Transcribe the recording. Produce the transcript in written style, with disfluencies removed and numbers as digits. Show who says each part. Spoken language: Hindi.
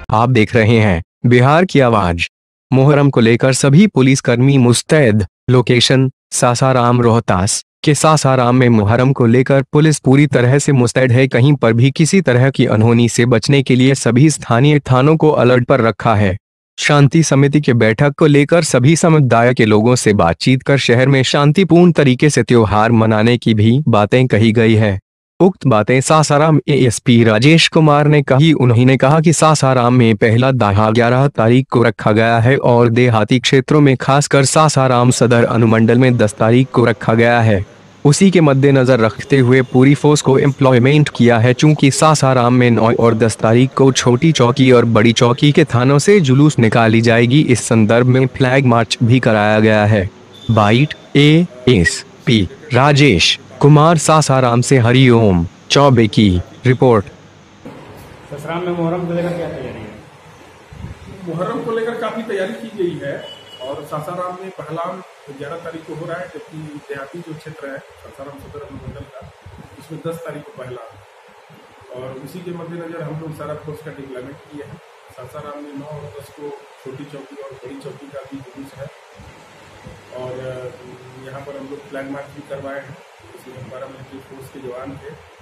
Speaker 1: आप देख रहे हैं बिहार की आवाज। मुहर्रम को लेकर सभी पुलिसकर्मी मुस्तैद। लोकेशन सासाराम रोहतास के सासाराम में मुहर्रम को लेकर पुलिस पूरी तरह से मुस्तैद है। कहीं पर भी किसी तरह की अनहोनी से बचने के लिए सभी स्थानीय थानों को अलर्ट पर रखा है। शांति समिति के बैठक को लेकर सभी समुदाय के लोगों से बातचीत कर शहर में शांतिपूर्ण तरीके से त्योहार मनाने की भी बातें कही गई है। उक्त बातें सासाराम एएसपी राजेश कुमार ने कही। उन्होंने कहा कि सासाराम में पहला दाहा 11 तारीख को रखा गया है और देहाती क्षेत्रों में खासकर सासाराम सदर अनुमंडल में 10 तारीख को रखा गया है। उसी के मद्देनजर रखते हुए पूरी फोर्स को एम्प्लॉयमेंट किया है। चूंकि सासाराम में 9 और 10 तारीख को छोटी चौकी और बड़ी चौकी के थानों से जुलूस निकाली जाएगी। इस संदर्भ में फ्लैग मार्च भी कराया गया है। बाइट एएसपी राजेश कुमार सासाराम से हरिओम चौबे की रिपोर्ट।
Speaker 2: ससराम में मुहर्रम को लेकर क्या तैयारी है?
Speaker 3: मुहर्रम को लेकर काफ़ी तैयारी की गई है और सासाराम में पहलाम 11 तारीख को हो रहा है, जबकि देहाती जो क्षेत्र है सासाराम सदर अनुमंडल का उसमें 10 तारीख को पहला। और उसी के मद्देनजर हम लोग सारा फोर्स का डिप्लॉयमेंट किए हैं। सासाराम में 9 और 10 को छोटी चौकी और बड़ी चौकी का भी जुलूस है और यहाँ पर हम लोग फ्लैग मार्च भी करवाए हैं। इसमें 12 मिलिट्री फोर्स के जवान थे।